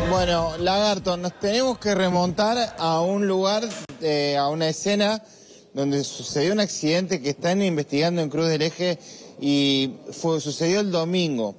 Bueno, Lagarto, nos tenemos que remontar a un lugar, a una escena donde sucedió un accidente que están investigando en Cruz del Eje y sucedió el domingo.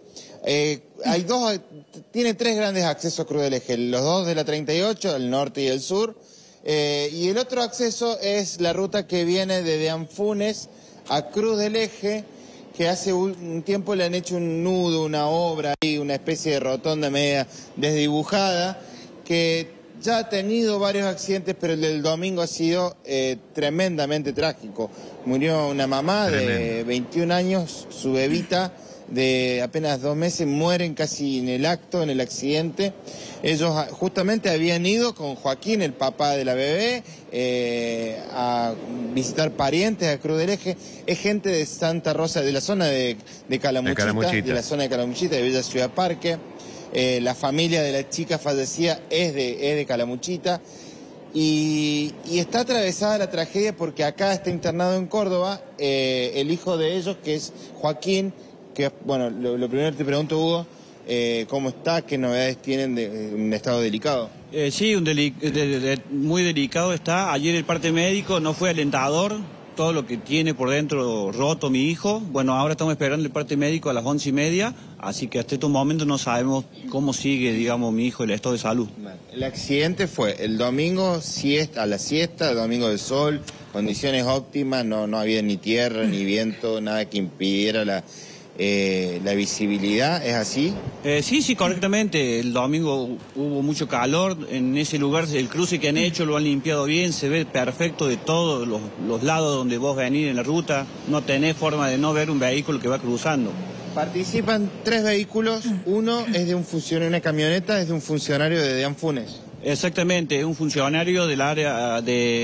Tiene tres grandes accesos Cruz del Eje, los dos de la 38, el norte y el sur, y el otro acceso es la ruta que viene desde Anfunes a Cruz del Eje, que hace un tiempo le han hecho un nudo, una obra, una especie de rotonda media desdibujada, que ya ha tenido varios accidentes, pero el del domingo ha sido tremendamente trágico. Murió una mamá de 21 años, su bebita de apenas 2 meses, mueren casi en el acto, en el accidente. Ellos justamente habían ido con Joaquín, el papá de la bebé, a visitar parientes a Cruz del Eje. Es gente de Santa Rosa, de la zona de Calamuchita, de la zona de Calamuchita, de Bella Ciudad Parque. La familia de la chica fallecida es de Calamuchita. Y está atravesada la tragedia porque acá está internado en Córdoba el hijo de ellos, que es Joaquín, que, bueno, lo primero que te pregunto, Hugo, ¿cómo está? ¿Qué novedades tienen de un estado delicado? Sí, muy delicado está. Ayer el parte médico no fue alentador, todo lo que tiene por dentro roto mi hijo. Bueno, ahora estamos esperando el parte médico a las 11:30, así que hasta este momento no sabemos cómo sigue, digamos, mi hijo, el estado de salud. El accidente fue el domingo a la siesta, el domingo de sol, condiciones óptimas, no había ni tierra, ni viento, nada que impidiera la visibilidad, ¿es así? Sí, correctamente. El domingo hubo mucho calor. En ese lugar el cruce que han hecho lo han limpiado bien, se ve perfecto de todos los lados donde vos venís en la ruta. No tenés forma de no ver un vehículo que va cruzando. Participan 3 vehículos, uno es de un funcionario, una camioneta es de un funcionario de Anfunes. Exactamente, es un funcionario del área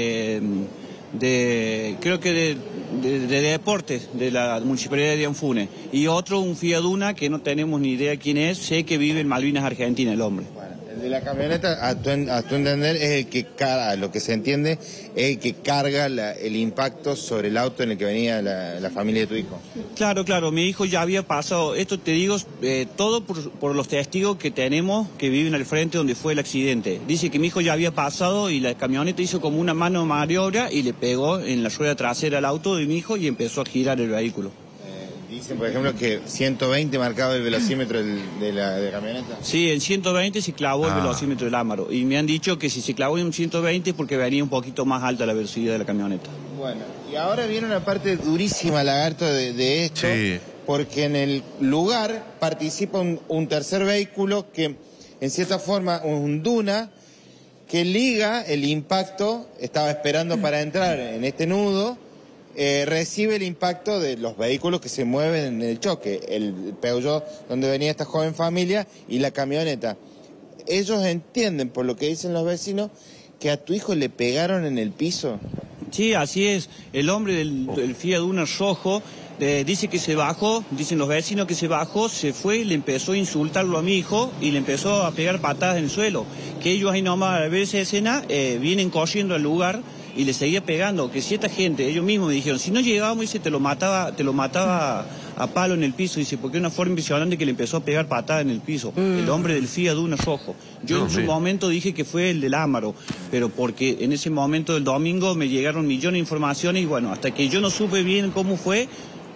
creo que de deportes de la municipalidad de Anfunes, y otro un Fiat Duna que no tenemos ni idea quién es, sé que vive en Malvinas, Argentina, el hombre. Bueno, el de la camioneta, a tu entender, es el que carga, lo que se entiende, es el que carga el impacto sobre el auto en el que venía la familia de tu hijo. Claro, mi hijo ya había pasado, esto te digo, todo por los testigos que tenemos que viven al frente donde fue el accidente. Dice que mi hijo ya había pasado y la camioneta hizo como una mano de maniobra y le pegó en la rueda trasera al auto de mi hijo y empezó a girar el vehículo. Dicen, por ejemplo, que 120 marcaba el velocímetro de la camioneta. Sí, en 120 se clavó el velocímetro del Amaro. Y me han dicho que si se clavó en 120 es porque venía un poquito más alta la velocidad de la camioneta. Bueno, y ahora viene una parte durísima, Lagarto, de esto. Sí. Porque en el lugar participa un tercer vehículo que, en cierta forma, un Duna, que liga el impacto, estaba esperando para entrar en este nudo, recibe el impacto de los vehículos que se mueven en el choque, el Peugeot donde venía esta joven familia y la camioneta. Ellos entienden, por lo que dicen los vecinos, que a tu hijo le pegaron en el piso. Sí, así es. El hombre del Fiat Duna rojo dice que se bajó, dicen los vecinos que se bajó, se fue y le empezó a insultarlo a mi hijo y le empezó a pegar patadas en el suelo. Que ellos ahí nomás al ver esa escena vienen corriendo al lugar y le seguía pegando, que si esta gente, ellos mismos me dijeron, si no llegábamos, dice, te lo mataba a palo en el piso, dice, porque es una forma impresionante que le empezó a pegar patada en el piso, el hombre del Fiat Duna rojo. Yo en su momento dije que fue el del Amaro, pero porque en ese momento del domingo me llegaron millones de informaciones y bueno, hasta que yo no supe bien cómo fue,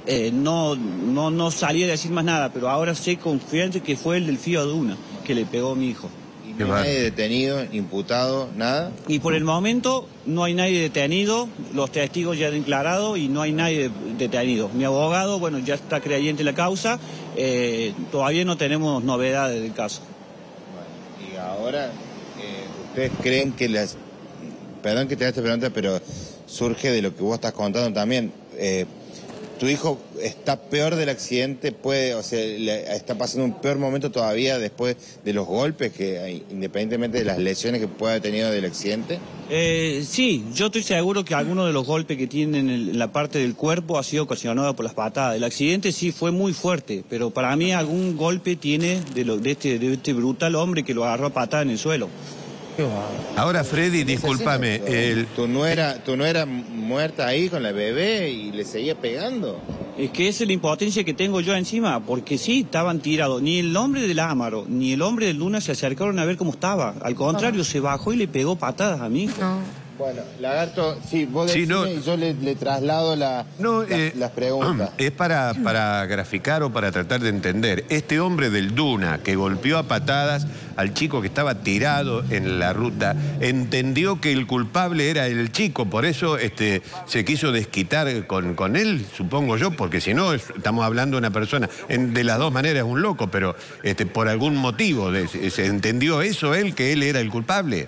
no salí a decir más nada, pero ahora sé confiante que fue el del Fiat Duna que le pegó a mi hijo. ¿No hay nadie detenido, imputado, nada? Y por el momento no hay nadie detenido, los testigos ya han declarado y no hay nadie detenido. Mi abogado, bueno, ya está creyente en la causa, todavía no tenemos novedades del caso. Bueno, y ahora, ¿ustedes creen que perdón que te haga esta pregunta, pero surge de lo que vos estás contando también, tu hijo está peor del accidente, está pasando un peor momento todavía después de los golpes, independientemente de las lesiones que pueda haber tenido del accidente? Sí, yo estoy seguro que alguno de los golpes que tienen en la parte del cuerpo ha sido ocasionado por las patadas. El accidente sí fue muy fuerte, pero para mí algún golpe tiene de este brutal hombre que lo agarró a patada en el suelo. Ahora, Freddy, discúlpame. ¿Tu nuera muerta ahí con la bebé y le seguía pegando? Es que esa es la impotencia que tengo yo encima, porque sí, estaban tirados. Ni el hombre del Amaro, ni el hombre del Luna se acercaron a ver cómo estaba. Al contrario, se bajó y le pegó patadas a mi hijo. Bueno, Lagarto, sí, vos decime y yo le traslado las preguntas. Es para graficar o para tratar de entender. Este hombre del Duna que golpeó a patadas al chico que estaba tirado en la ruta, entendió que el culpable era el chico, por eso se quiso desquitar con él, supongo yo, porque si no, estamos hablando de una persona, de las dos maneras un loco, pero por algún motivo, ¿se entendió eso él, que él era el culpable?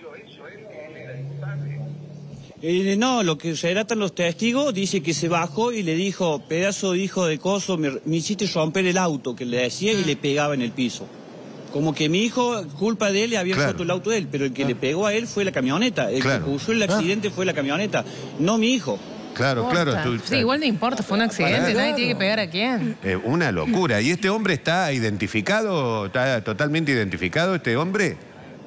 No, lo que relatan los testigos dice que se bajó y le dijo, pedazo de hijo de coso, me hiciste romper el auto, que le decía y le pegaba en el piso. Como que mi hijo, culpa de él, le había roto el auto de él, pero el que le pegó a él fue la camioneta. El que causó el accidente fue la camioneta, no mi hijo. Claro. Sí, igual no importa, fue un accidente, nadie tiene que pegar a quién. Una locura. ¿Y este hombre está identificado, está totalmente identificado este hombre?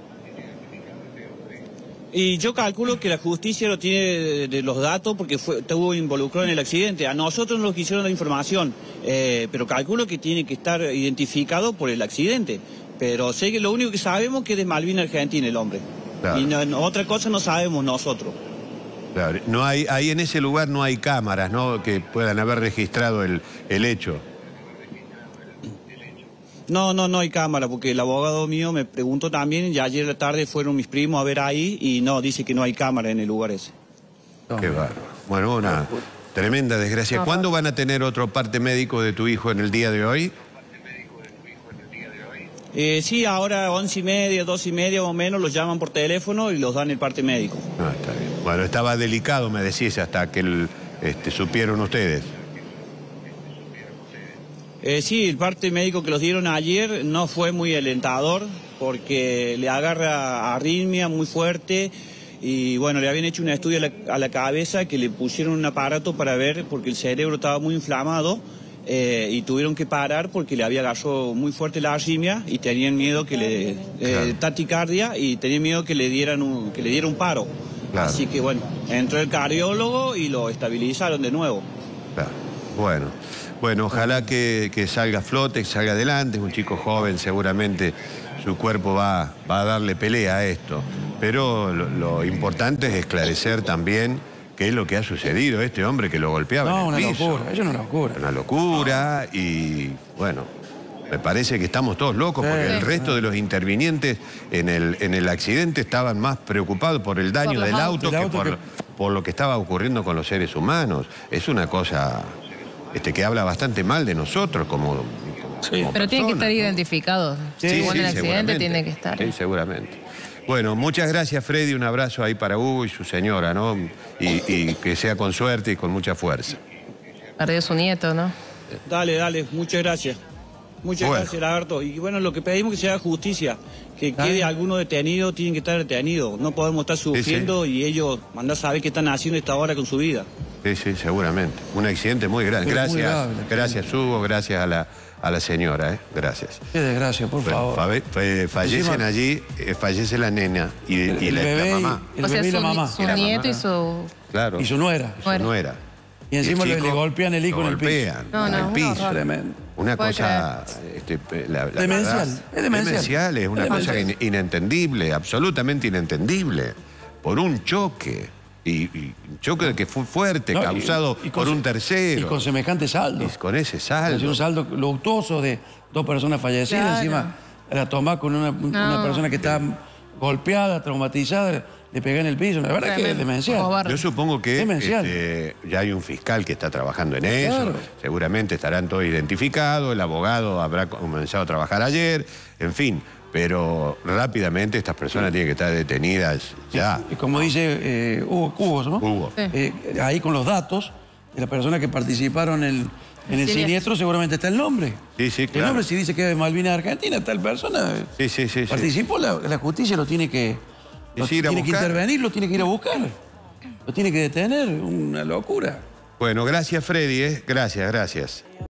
Y yo calculo que la justicia lo tiene de los datos porque estuvo involucrado en el accidente. A nosotros nos quisieron la información, pero calculo que tiene que estar identificado por el accidente. Pero sé que lo único que sabemos es que es de Malvinas, Argentina, el hombre. Claro. Y otra cosa no sabemos nosotros. Claro. No hay, ahí en ese lugar no hay cámaras, ¿no?, que puedan haber registrado el hecho. No hay cámara, porque el abogado mío me preguntó también, y ayer a la tarde fueron mis primos a ver ahí, y no, dice que no hay cámara en el lugar ese. Qué bárbaro. Bueno, una tremenda desgracia. ¿Cuándo van a tener otro parte médico de tu hijo en el día de hoy? Sí, ahora 11:30, 12:30 más o menos, los llaman por teléfono y los dan el parte médico. Ah, está bien. Bueno, estaba delicado, me decís, hasta que supieron ustedes. Sí, el parte médico que los dieron ayer no fue muy alentador porque le agarra arritmia muy fuerte y bueno, le habían hecho un estudio a la cabeza que le pusieron un aparato para ver porque el cerebro estaba muy inflamado y tuvieron que parar porque le había agarrado muy fuerte la arritmia y tenían miedo que taquicardia y tenían miedo que le diera un paro. Claro. Así que bueno, entró el cardiólogo y lo estabilizaron de nuevo. Claro. Bueno, ojalá que salga a flote, que salga adelante. Es un chico joven, seguramente su cuerpo va a darle pelea a esto. Pero lo importante es esclarecer también qué es lo que ha sucedido. Este hombre que lo golpeaba en el piso. Locura, es una locura. Una locura y, bueno, me parece que estamos todos locos porque el resto de los intervinientes en el accidente estaban más preocupados por el daño del auto que por lo que estaba ocurriendo con los seres humanos. Es una cosa que habla bastante mal de nosotros como pero tienen que estar identificados. Igual el accidente tiene que estar. Sí, seguramente. Bueno, muchas gracias, Freddy. Un abrazo ahí para Hugo y su señora, ¿no? Y que sea con suerte y con mucha fuerza. Perdió su nieto, ¿no? Dale, muchas gracias. Muchas gracias, Lagarto. Y bueno, lo que pedimos es que se haga justicia, que quede alguno detenido, tienen que estar detenidos. No podemos estar sufriendo y ellos mandar a saber qué están haciendo esta hora con su vida. Sí, seguramente. Un accidente muy grande. Gracias, Hugo, gracias a la señora, Gracias. Qué desgracia, por favor. Fallecen allí, fallece la nena y la mamá. O sea, la mamá. Su nieto y su... Claro. Y su nuera. Y encima le golpean el hijo en el piso. En el piso. Tremendo. Una cosa demencial. Es demencial, es una cosa inentendible, absolutamente inentendible. Por un choque. Y un choque que fue fuerte, causado por un tercero. Y con semejante saldo. Y con ese saldo. Un saldo luctuoso de 2 personas fallecidas. Encima la tomás con una persona que está golpeada, traumatizada. Le pegué en el piso, la verdad que es demencial. Yo supongo que ya hay un fiscal que está trabajando en eso, seguramente estarán todos identificados, el abogado habrá comenzado a trabajar ayer, en fin, pero rápidamente estas personas tienen que estar detenidas ya. Y como dice Hugo, ¿no? Hugo. Ahí con los datos de las personas que participaron en el siniestro seguramente está el nombre. Sí, claro. El nombre si dice que es de Malvinas, Argentina, tal persona participó, la justicia lo tiene que... tiene que intervenir, lo tiene que ir a buscar. Lo tiene que detener, una locura. Bueno, gracias, Freddy, Gracias.